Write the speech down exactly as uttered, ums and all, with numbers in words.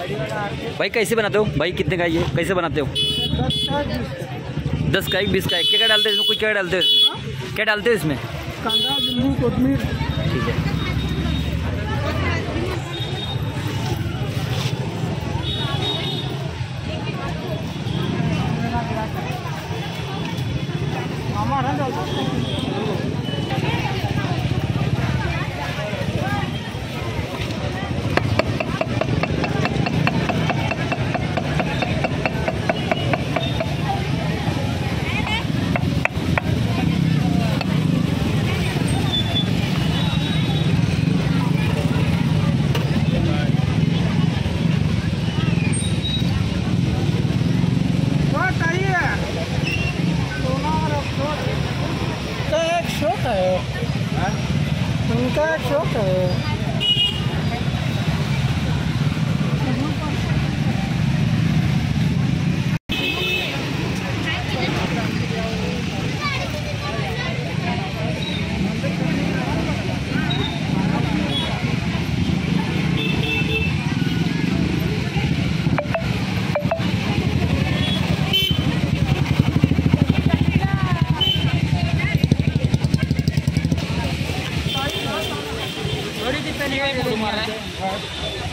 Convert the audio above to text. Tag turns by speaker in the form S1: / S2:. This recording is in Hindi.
S1: भाई कैसे बनाते हो भाई, कितने का ये कैसे बनाते हो? दस का एक, बीस का एक। क्या क्या डालते हो इसमें? कुछ क्या डालते हो इसमें? क्या डालते हो इसमें?
S2: कांदा, नींबू, कोथिमीर।
S1: ठीक है।
S2: शौक है उनका, एक शौक है।
S3: थोड़ी सी पहले